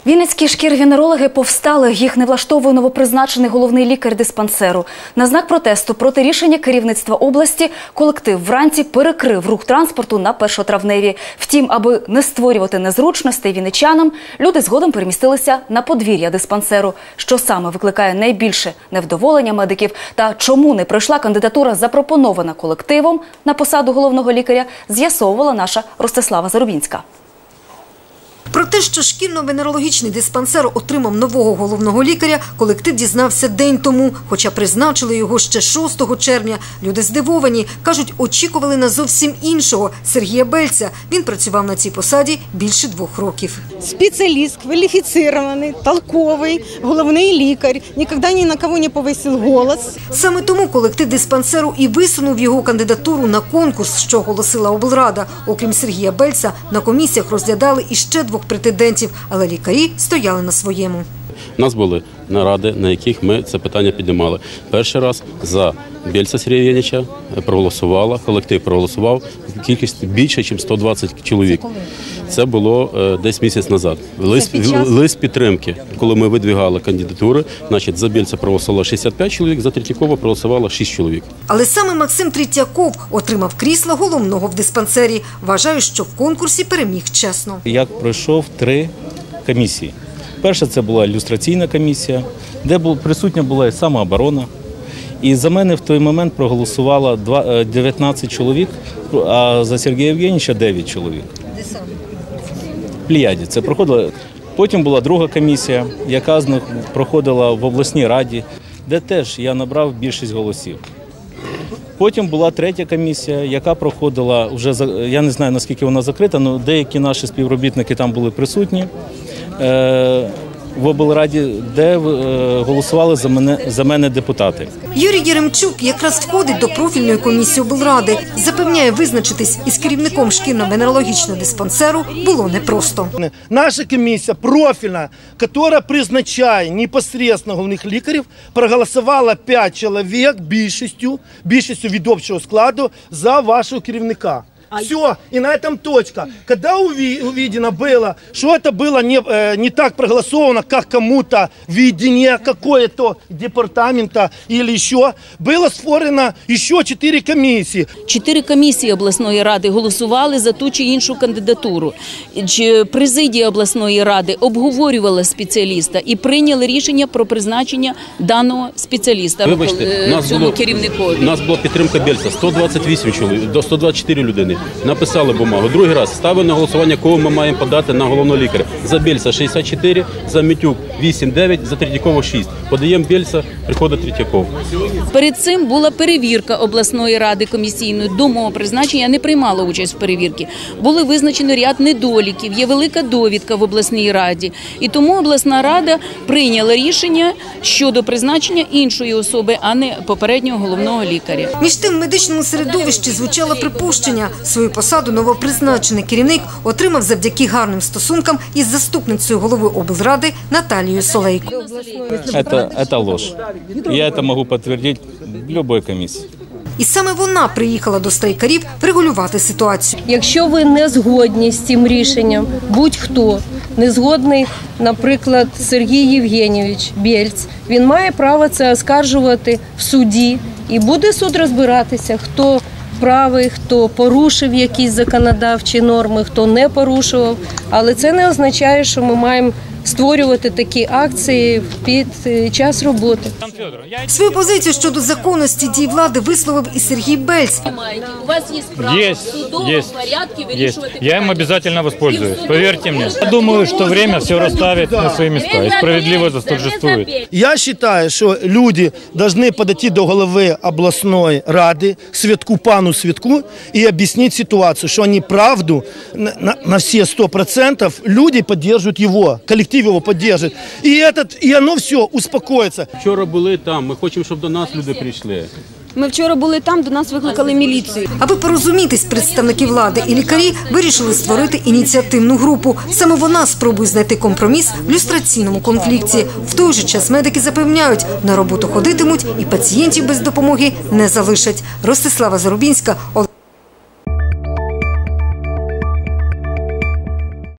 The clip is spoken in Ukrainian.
Вінницькі шкір-венерологи повстали. Їх не влаштовує новопризначений головний лікар диспансеру. На знак протесту проти рішення керівництва області колектив вранці перекрив рух транспорту на Першотравневій. Втім, аби не створювати незручностей вінничанам, люди згодом перемістилися на подвір'я диспансеру. Що саме викликає найбільше невдоволення медиків та чому не пройшла кандидатура, запропонована колективом на посаду головного лікаря, з'ясовувала наша Ростислава Зарубінська. Про те, що шкірно-венерологічний диспансер отримав нового головного лікаря, колектив дізнався день тому. Хоча призначили його ще 6 червня. Люди здивовані. Кажуть, очікували на зовсім іншого – Сергія Бельця. Він працював на цій посаді більше 2 років. Спеціаліст, кваліфіційний, толковий, головний лікар. Ніколи ні на кого не повисив голос. Саме тому колектив диспансеру і висунув його кандидатуру на конкурс, що оголосила облрада. Окрім Сергія Бельця, на комісіях розглядали іще 2 претендентів, але лікарі стояли на своєму. У нас були наради, на яких ми це питання піднімали. Перший раз за Бельця Сергія Євгеновича проголосувала, колектив проголосував кількість більше, ніж 120 чоловік. Це було десь місяць назад. Лист підтримки, коли ми видвигали кандидатури, значить, за Бельця проголосувало 65 чоловік, за Третьякова проголосувало 6 чоловік. Але саме Максим Третьяков отримав крісло головного в диспансері. Вважаю, що в конкурсі переміг чесно. Я пройшов 3 комісії. Перша – це була ілюстраційна комісія, де присутня була і самооборона. І за мене в той момент проголосувало 19 чоловік, а за Сергія Євгеновича 9 чоловік. Де саме? В Плеяді це проходило. Потім була друга комісія, яка проходила в обласній раді, де теж я набрав більшість голосів. Потім була 3-я комісія, яка проходила, вже, я не знаю, наскільки вона закрита, але деякі наші співробітники там були присутні в облраді, де голосували за мене депутати. Юрій Єремчук якраз входить до профільної комісії облради. Запевняє, визначитись із керівником шкірно-венерологічного диспансеру було непросто. Наша комісія профільна, яка призначає непосредственно головних лікарів, проголосувала 5 чоловік більшістю від общого складу за вашого керівника. Все, и на этом точка. Когда увидено было, что это было не так проголосовано, как кому-то видение какое-то департамента или еще, было створено еще 4 комісії. 4 комісії обласної ради голосували за ту чи іншу кандидатуру. Президія обласної ради обговорювала спеціаліста і прийняли рішення про призначення даного спеціаліста. Вибачте, у нас була підтримка Бельця, 128 чоловік, до 124 людини. Написали бумагу. Другий раз ставили на голосування, кого ми маємо подати на головного лікаря. За Бельця 64, за Мітюк 8-9, за Третьякова 6. Подаємо Бельця, приходить Третьяков. Перед цим була перевірка обласної ради комісійної. До мого призначення не приймала участь в перевірці. Були визначені ряд недоліків, є велика довідка в обласній раді. І тому обласна рада прийняла рішення щодо призначення іншої особи, а не попереднього головного лікаря. Між тим, в медичному середовищі звучало припущення. Свою посаду новопризначений керівник отримав завдяки гарним стосункам із заступницею голови облради Наталією Солейко. Це ложь. Я це можу підтвердити в будь-якій комісії. І саме вона приїхала до страйкарів врегулювати ситуацію. Якщо ви не згодні з цим рішенням, будь-хто не згодний, наприклад, Сергій Євгенович Бельц, він має право це оскаржувати в суді. І буде суд розбиратися, хто правий, хто порушив якісь законодавчі норми, хто не порушував. Але це не означає, що ми маємо створювати такі акції під час роботи. Свою позицію щодо законності дій влади висловив і Сергій Бельц. У вас є право в судовому порядку вирішувати. Я им обязательно воспользуюсь, поверьте мне. Я думаю, что время все расставит на свои места, и справедливость восторжествует. Я считаю, что люди должны подойти до головы областной рады, пану Святку, и объяснить ситуацию, что они правду на все 100% люди поддерживают его, коллектив его поддержит. И оно все успокоится. Вчора були там, ми хочемо, щоб до нас люди прийшли. Ми вчора були там, до нас викликали міліцію. Аби порозумітись, представники влади і лікарі вирішили створити ініціативну групу. Саме вона спробує знайти компроміс в люстраційному конфлікті. В той же час медики запевняють, на роботу ходитимуть і пацієнтів без допомоги не залишать. Ростислава Зарубінська.